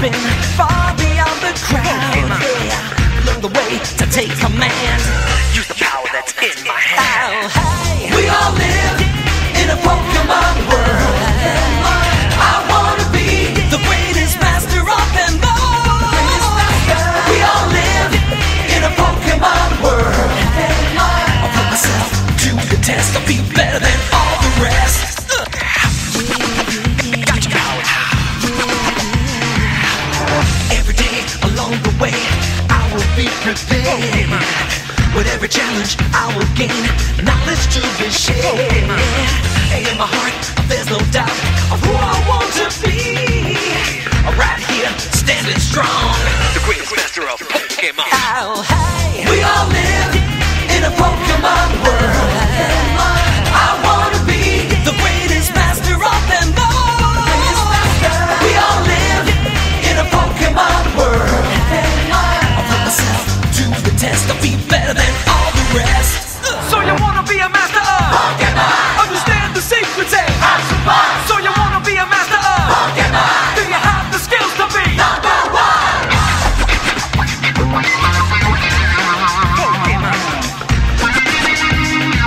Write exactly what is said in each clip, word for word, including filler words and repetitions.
been far beyond the crowd. Yeah. Learn the way to take command. Use the power that's in my hand. Oh, hey. We all live in a Pokemon world. I wanna be the greatest master of them all. We all live in a Pokemon world. I'll put myself to the test. I'll be better than all the rest. Got your power. Every day along the way, I will be prepared. With every challenge, I will gain knowledge to be shared. And in my heart, there's no doubt of who I want to be. Right here, standing strong, The greatest master of Pokemon. oh, hey. We all live in a Pokemon world. I wanna be the greatest master of them all. We all live in a Pokemon world. I'll put myself to the test. I'll be better than all the rest. So you wanna be a master of Pokemon, understand the secrets and have some fun. so you wanna be a master of Pokemon, do you have the skills to be number one. Pokemon.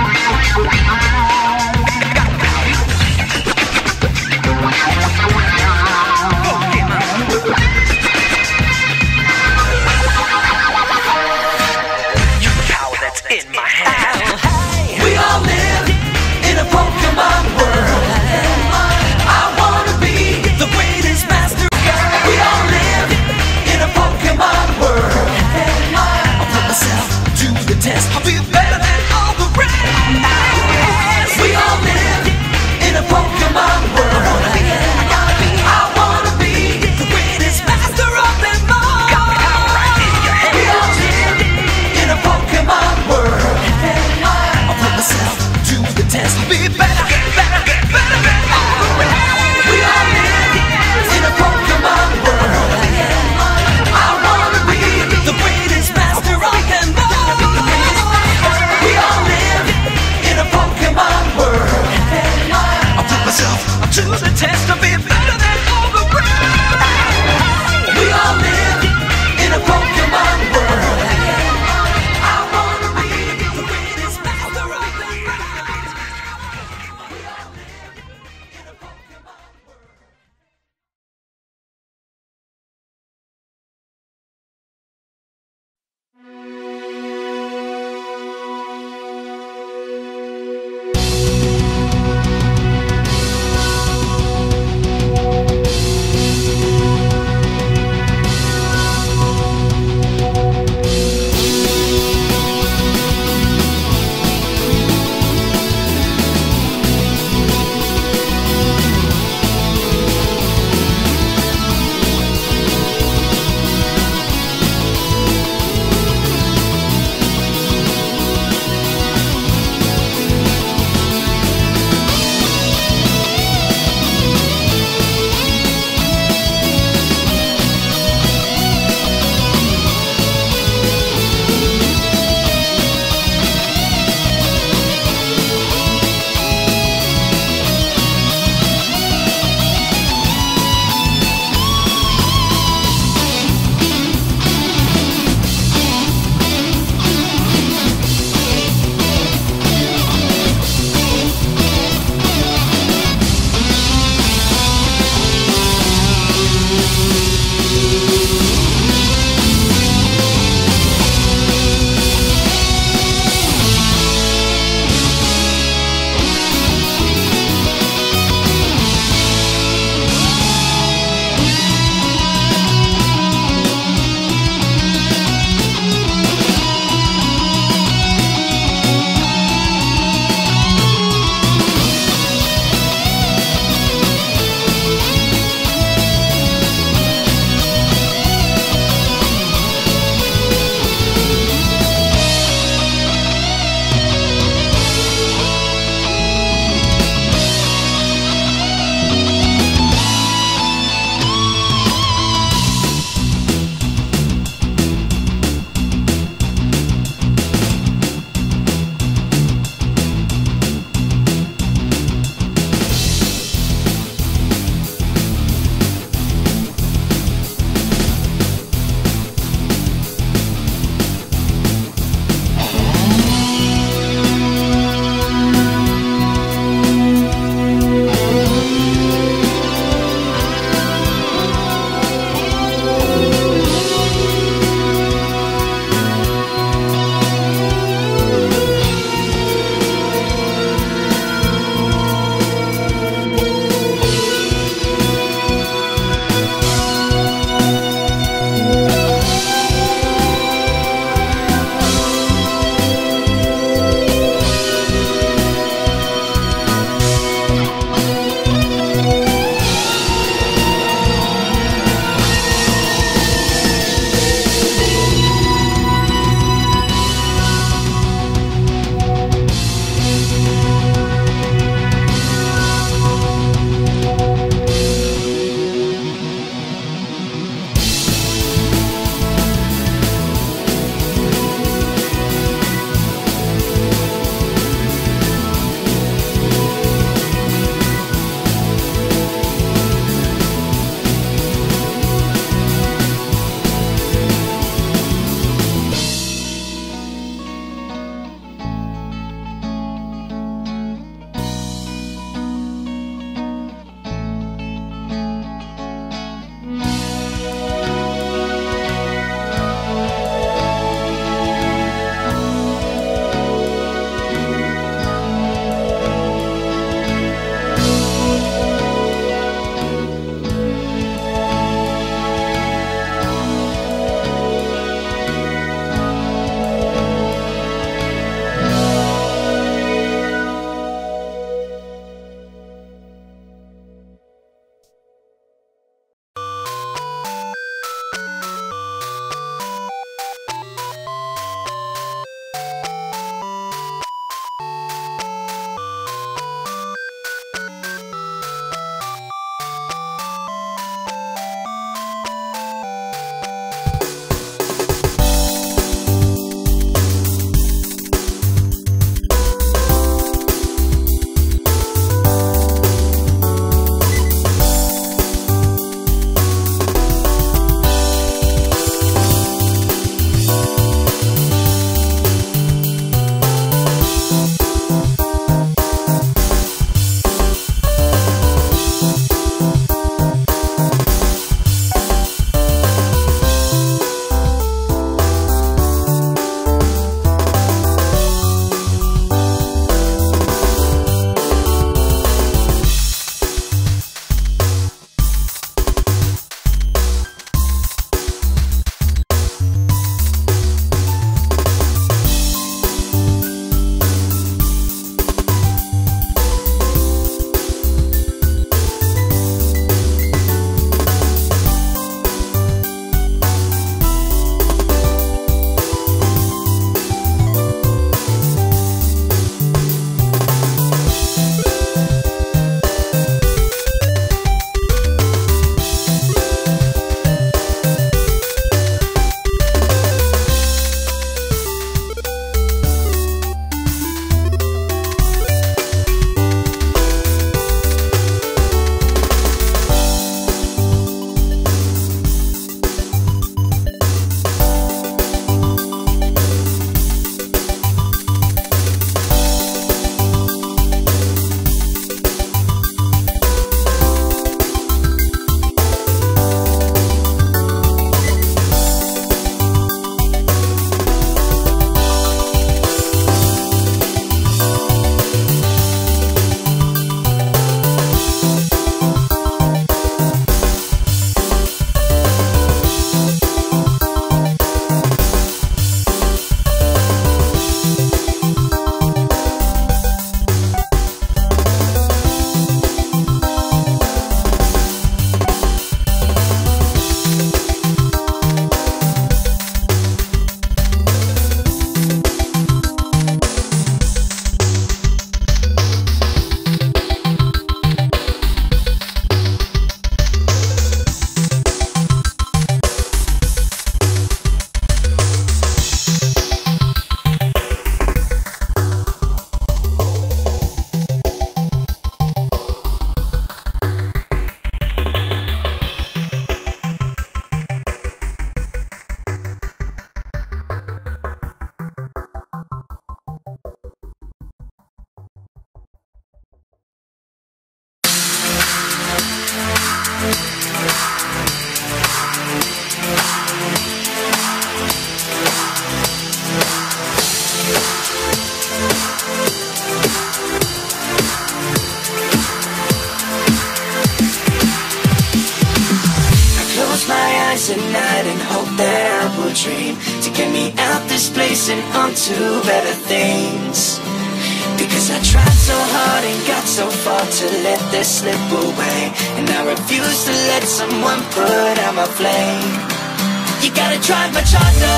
eyes at night and hope that I will dream to get me out this place and onto better things. Because I tried so hard and got so far to let this slip away, and I refuse to let someone put out my flame. You gotta try much harder,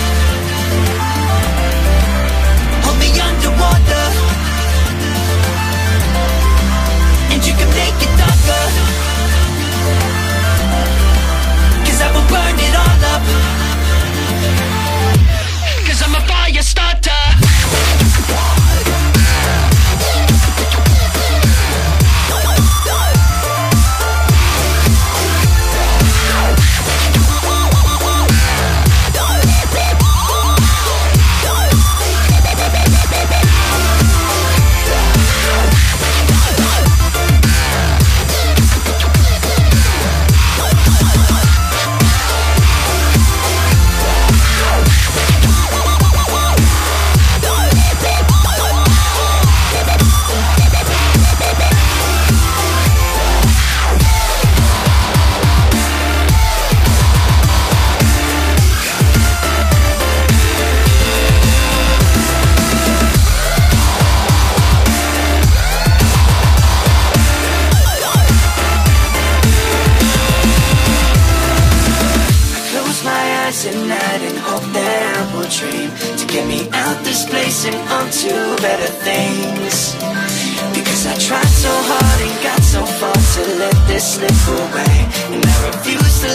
hold me underwater, and you can make it darker, 'cause I will burn it all up, 'cause I'm a fire starter. At night and hope that I will dream to get me out this place and onto better things. Because I tried so hard and got so far to let this slip away, and I refuse to